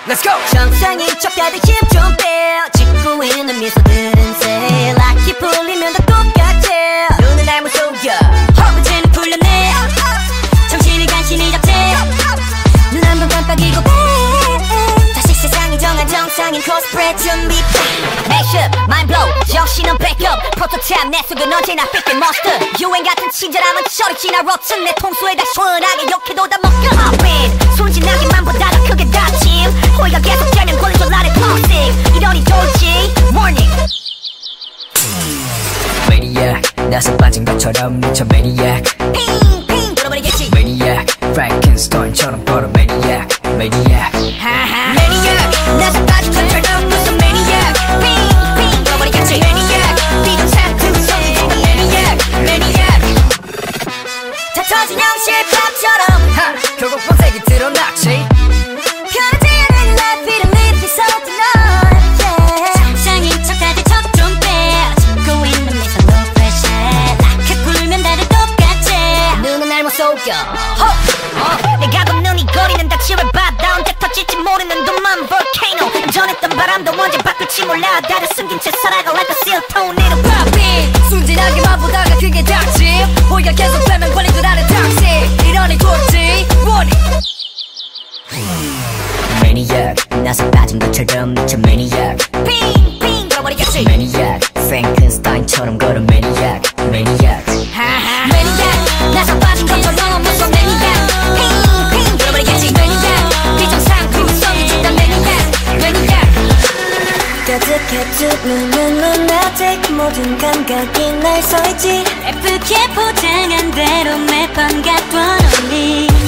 Let's go! 정상인 척 다들 힘 좀 빼. 짓고 있는 미소들은 새 락이 풀리면 다 똑같아. 눈은 날 무서워 허브제는 풀려내. 정신을 간신히 잡채. 눈 한 번 깜빡이고 다시 세상이 정한 정상인 코스프레 준비. Mashup, mind blow, 정신은 backup. 프로토타입 내 속은 언제나 fit monster. 유행 같은 친절함은 저리 지나 rotten. 내 통수에다 시원하게 욕해도 다 먹여. Win, 순진하기만 보다 더 크게 다짐. 호의가 계속되면 권리도 나를 toxic. 이러니 돌지, warning. Maniac, 나서 빠진 것처럼 미쳐 Maniac. 핑핑 돌아버리겠지. Maniac, Frankenstein처럼 걸어 Maniac, Maniac. Maniac, 나서 빠진 것처럼 무슨 Maniac. 핑핑 돌아버리겠지. Maniac, 비정상품 성이 되는 Maniac, Maniac. 다 터진 형실밥처럼 결국 본색이 드러났지. 편하지 않은 life 이름이 비싸웠던 널. 정상인 척 다들 척 좀 빼. 짓고 있는 미소 no pressure. 락해 굴면 다들 똑같지. 눈은 날 못 속여. 내가 걷는 이 거리는 다 지뢰바다. 언제 터질지 모르는 둠만 volcano. 전했던 바람도 언제 바꿀지 몰라. 다들 숨긴 채 살아가 like a seal tornado. Poppy, 순진하게만 보다가 그게 닥치. 호의가 계속되면 권리도 나를 toxic. 이러니 돌지, warning. Maniac, 나서 빠진 것처럼 미쳐 Maniac. 핑핑 돌아버리겠지. Maniac, Frankenstein처럼 걸어 Maniac, Maniac. Maniac, 나서 빠진 것처럼 무슨 Maniac. 핑핑 돌아버리겠지. Maniac, 비정상품 성이 준다 Maniac, Maniac. 가득해 두 눈은 lunatic. 모든 감각이 날 서있지. 예쁘게 포장한 대로 매번 갖던 only.